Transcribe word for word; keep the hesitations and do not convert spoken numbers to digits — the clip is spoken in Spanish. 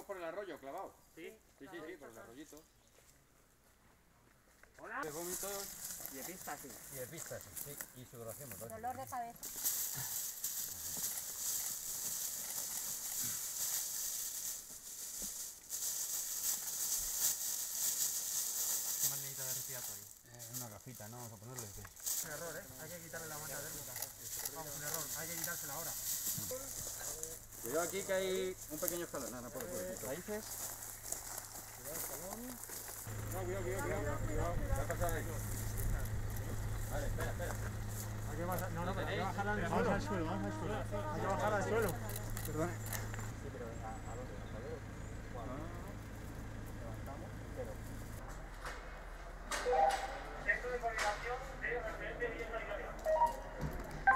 por el arroyo, clavado. ¿Sí? Sí, sí, sí, por el arroyito. Hola. De vómitos Y epístasis. y epístasis, sí, y sudoración. Dolor de cabeza. ¿Qué más necesita de respiratorio? Eh, una gafita, ¿no? Vamos a ponerle. Es un error, ¿eh? Hay que quitarle la manta térmica. Vamos, un error. Hay que quitársela ahora. Cuidado aquí que hay un pequeño escalón. No, no puedo poner. Raíces. No, cuidado, cuidado, cuidado. Cuidado. ¿Qué ha pasado ahí? Vale, espera, espera. Hay que bajar, no, no, pero hay que bajarla al suelo. Vamos al suelo, vamos al suelo. Hay que bajarla al suelo. Perdón.